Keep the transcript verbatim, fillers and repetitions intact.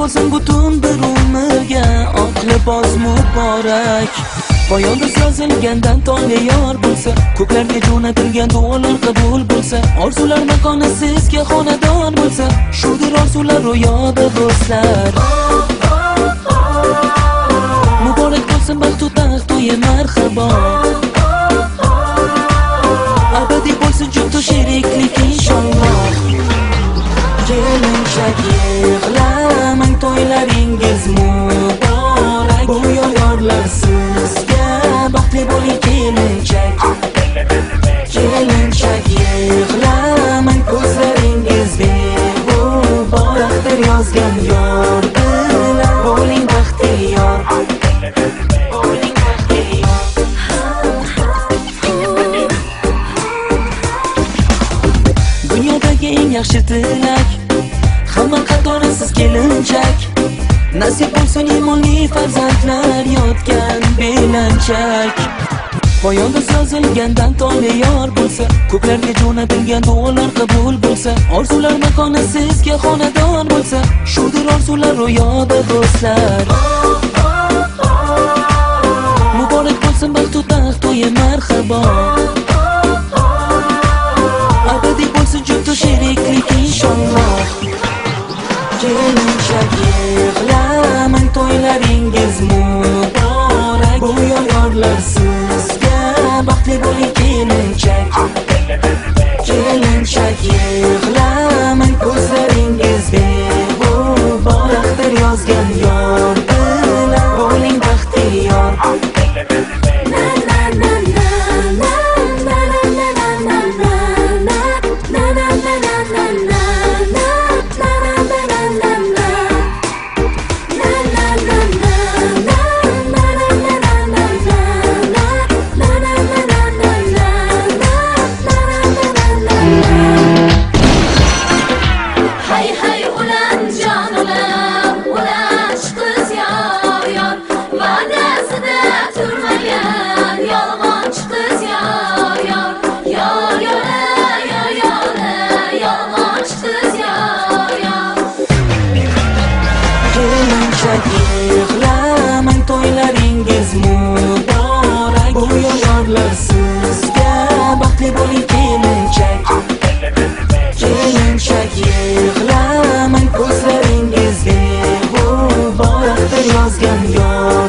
bo'lsin butun bir umrga oq libos muborak. Poyonda yozilgandan tongga yor bo'lsa, ko'klarga jo'natilgan duolar qabul bo'lsa, orzular makoni sizga xonadon bo'lsa, shudir orzular ro'yoda do'stlar. Muborak bo'lsin baxtu taxt to'yi marhabo, abadiy bo'lsin juft sheriklik inshaalloh. Kelinchak yig'lamang, to'ylaringiz muborak. Bu yorlar sizga baxtli bo'ling kelinchak. Kelinchak yig'lamang, ko'zlaringiz beg'ubordir yozgan yor bilan bo'ling baxtiyor. Bo'ling baxtiyor. Dunyodagi eng yaxshi tilak, hamma qatori siz kelinchak. Nasib bo'lsin imonli farzandlar yotgan belanchak. Poyonda yozilgandan tongga yor bo'lsa, ko'klarga jo'natilgan duolar qabul bo'lsa, orzular makoni sizga xonadon bo'lsa, shudir orzular ro'yoda do'stlar. Muborak bo'lsin baxtu taxt to'yi marhabo, abadiy bo'lsin juft sheriklik inshaalloh. Kelinchak yig'lamang, to'ylaringiz muborak. Bu yorlar sizga baxtli bo'ling kelinchak. Kelinchak yig'lamang, ko'zlaringiz beg'ubordir yozgan yor bilan bo'ling baxtiyor. Yig'lamang, to'ylaringiz muborak. Bu yorlar sizga baxtli bo'ling kelinchak. Kelinchak yig'lamang, ko'zlaringiz beg'ubordir yozgan yor